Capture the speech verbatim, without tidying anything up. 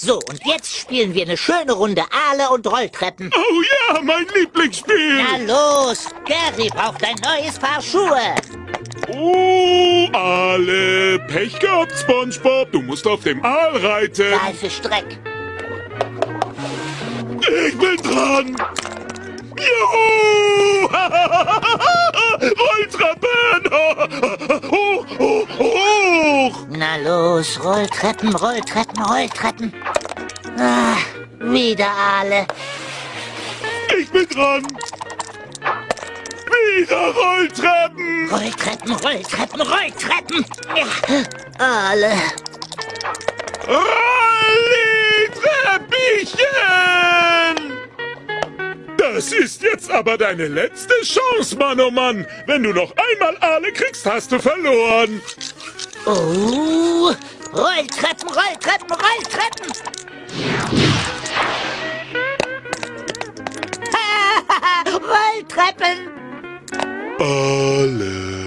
So, und jetzt spielen wir eine schöne Runde Aale und Rolltreppen. Oh ja, mein Lieblingsspiel. Na los, Gary braucht ein neues Paar Schuhe. Oh, Aale. Pech gehabt, SpongeBob. Du musst auf dem Aal reiten. Streck. Ich bin dran. Juhu! Rolltreppen! Hoch, hoch, hoch! Na los, Rolltreppen, Rolltreppen, Rolltreppen. Ah, wieder Aale. Ich bin dran. Wieder Rolltreppen! Rolltreppen, Rolltreppen, Rolltreppen. Ja, Aale. Rolli-Treppchen! Das ist jetzt aber deine letzte Chance, Mann, oh Mann. Wenn du noch einmal Aale kriegst, hast du verloren. Oh, Rolltreppen, Rolltreppen, Rolltreppen. Rolltreppen. Aale.